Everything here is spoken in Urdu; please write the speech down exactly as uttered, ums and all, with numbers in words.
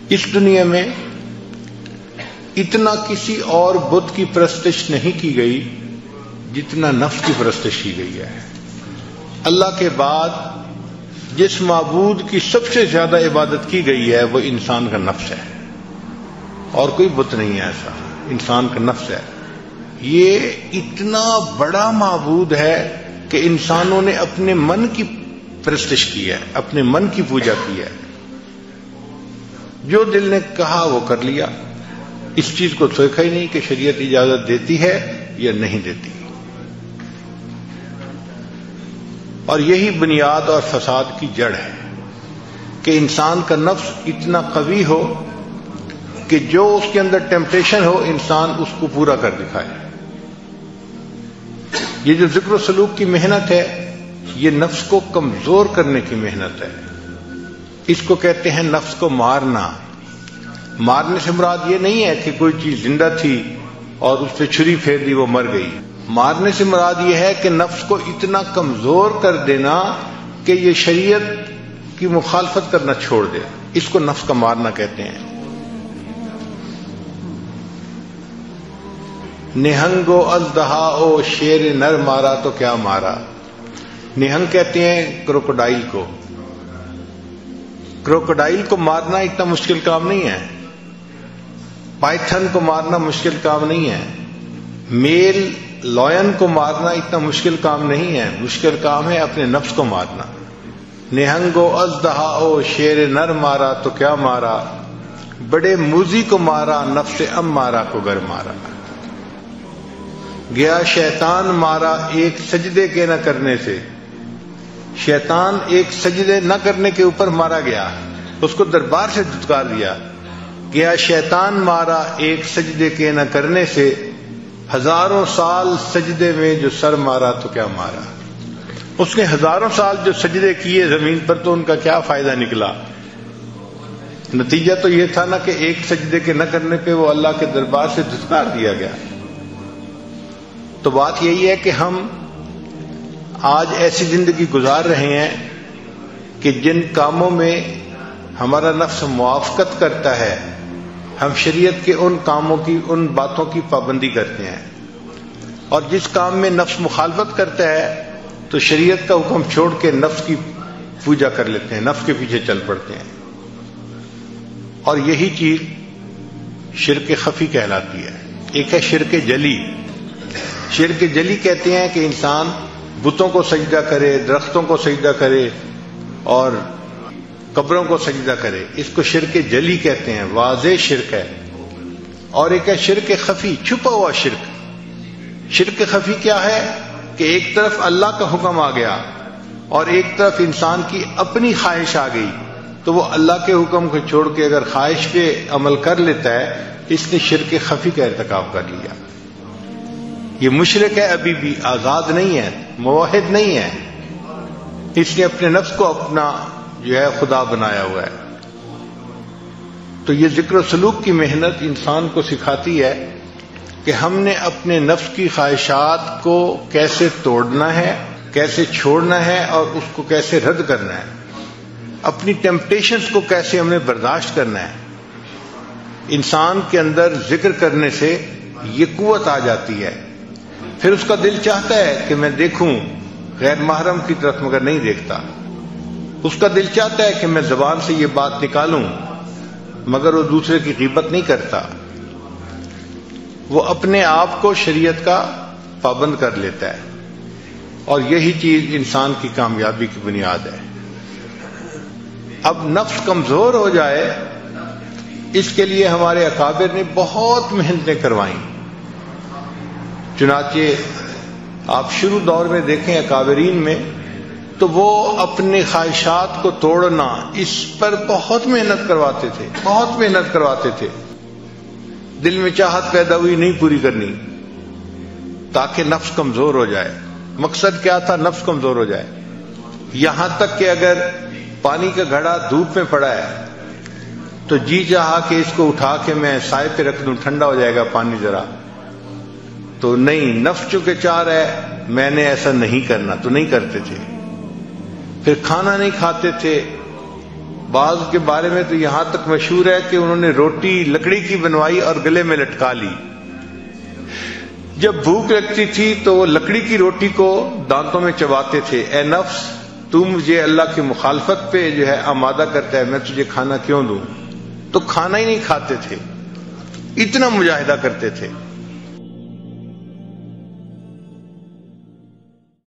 اس دنیا میں اتنا کسی اور بت کی پرستش نہیں کی گئی جتنا نفس کی پرستش کی گئی ہے. اللہ کے بعد جس معبود کی سب سے زیادہ عبادت کی گئی ہے وہ انسان کا نفس ہے، اور کوئی بت نہیں ہے ایسا، انسان کا نفس ہے. یہ اتنا بڑا معبود ہے کہ انسانوں نے اپنے من کی پرستش کی ہے، اپنے من کی پوجا کی ہے. جو دل نے کہا وہ کر لیا، اس چیز کو سوچا ہی نہیں کہ شریعت اجازت دیتی ہے یا نہیں دیتی. اور یہی بنیاد اور فساد کی جڑ ہے کہ انسان کا نفس اتنا قوی ہو کہ جو اس کے اندر ٹیمپٹیشن ہو انسان اس کو پورا کر دکھائے. یہ جو ذکر و سلوک کی محنت ہے یہ نفس کو کمزور کرنے کی محنت ہے. اس کو کہتے ہیں نفس کو مارنا. مارنے سے مراد یہ نہیں ہے کہ کوئی چیز زندہ تھی اور اس پہ چھری پھیر دی وہ مر گئی. مارنے سے مراد یہ ہے کہ نفس کو اتنا کمزور کر دینا کہ یہ شریعت کی مخالفت کرنا چھوڑ دے. اس کو نفس کا مارنا کہتے ہیں. نہنگو ازدہا او شیر نر مارا تو کیا مارا. نہنگ کہتے ہیں کروکوڈائل کو. کروکوڈائل کو مارنا اتنا مشکل کام نہیں ہے. پائتھن کو مارنا مشکل کام نہیں ہے. میل لائن کو مارنا اتنا مشکل کام نہیں ہے. مشکل کام ہے اپنے نفس کو مارنا. نہنگو ازدہا او شیر نر مارا تو کیا مارا. بڑے موزی کو مارا نفس ام مارا کو گر مارا. گیا شیطان مارا ایک سجدے کے نہ کرنے سے. شیطان ایک سجدے نہ کرنے کے اوپر مارا گیا، اس کو دربار سے دھتکار دیا. گیا شیطان مارا ایک سجدے کے نہ کرنے سے، ہزاروں سال سجدے میں جو سر مارا تو کیا مارا. اس نے ہزاروں سال جو سجدے کیے زمین پر تو ان کا کیا فائدہ نکلا. نتیجہ تو یہ تھا نا کہ ایک سجدے کے نہ کرنے پہ وہ اللہ کے دربار سے دھتکار دیا گیا. تو بات یہی ہے کہ ہم آج ایسی زندگی گزار رہے ہیں کہ جن کاموں میں ہمارا نفس موافقت کرتا ہے ہم شریعت کے ان کاموں کی، ان باتوں کی پابندی کرتے ہیں، اور جس کام میں نفس مخالفت کرتا ہے تو شریعت کا حکم چھوڑ کے نفس کی پوجا کر لیتے ہیں، نفس کے پیچھے چل پڑتے ہیں. اور یہی چیز شرک خفی کہلاتی ہے. ایک ہے شرک جلی. شرک جلی کہتے ہیں کہ انسان بتوں کو سجدہ کرے، درختوں کو سجدہ کرے اور قبروں کو سجدہ کرے. اس کو شرک جلی کہتے ہیں، واضح شرک ہے. اور ایک ہے شرک خفی، چھپا ہوا شرک. شرک خفی کیا ہے کہ ایک طرف اللہ کا حکم آ گیا اور ایک طرف انسان کی اپنی خواہش آ گئی، تو وہ اللہ کے حکم کو چھوڑ کے اگر خواہش پہ عمل کر لیتا ہے اس نے شرک خفی کا ارتکاب کر لیا. یہ مشرک ہے، ابھی بھی آزاد نہیں ہے، موحد نہیں ہے. اس نے اپنے نفس کو اپنا جو ہے خدا بنایا ہوا ہے. تو یہ ذکر و سلوک کی محنت انسان کو سکھاتی ہے کہ ہم نے اپنے نفس کی خواہشات کو کیسے توڑنا ہے، کیسے چھوڑنا ہے اور اس کو کیسے رد کرنا ہے. اپنی ٹیمپٹیشنز کو کیسے ہم نے برداشت کرنا ہے. انسان کے اندر ذکر کرنے سے یہ قوت آ جاتی ہے. پھر اس کا دل چاہتا ہے کہ میں دیکھوں غیر محرم کی طرف، مگر نہیں دیکھتا. اس کا دل چاہتا ہے کہ میں زبان سے یہ بات نکالوں مگر وہ دوسرے کی غیبت نہیں کرتا. وہ اپنے آپ کو شریعت کا پابند کر لیتا ہے. اور یہی چیز انسان کی کامیابی کی بنیاد ہے. اب نفس کمزور ہو جائے اس کے لیے ہمارے اکابر نے بہت محنتیں کروائیں. چنانچہ آپ شروع دور میں دیکھیں اکابرین میں تو وہ اپنے خواہشات کو توڑنا اس پر بہت محنت کرواتے تھے، بہت محنت کرواتے تھے. دل میں چاہت پیدا ہوئی نہیں پوری کرنی تاکہ نفس کمزور ہو جائے. مقصد کیا تھا؟ نفس کمزور ہو جائے. یہاں تک کہ اگر پانی کا گھڑا دھوپ میں پڑا ہے تو جی چاہا کہ اس کو اٹھا کے میں سائے پہ رکھ دوں، ٹھنڈا ہو جائے گا پانی ذرا، تو نہیں، نفس چونکہ چاہ رہا ہے میں نے ایسا نہیں کرنا، تو نہیں کرتے تھے. پھر کھانا نہیں کھاتے تھے بعض کے بارے میں تو یہاں تک مشہور ہے کہ انہوں نے روٹی لکڑی کی بنوائی اور گلے میں لٹکا لی. جب بھوک لگتی تھی تو وہ لکڑی کی روٹی کو دانتوں میں چباتے تھے. اے نفس، تو مجھے اللہ کی مخالفت پہ جو ہے آمادہ کرتا ہے، میں تجھے کھانا کیوں دوں؟ تو کھانا ہی نہیں کھاتے تھے، اتنا مجاہدہ کرتے تھے.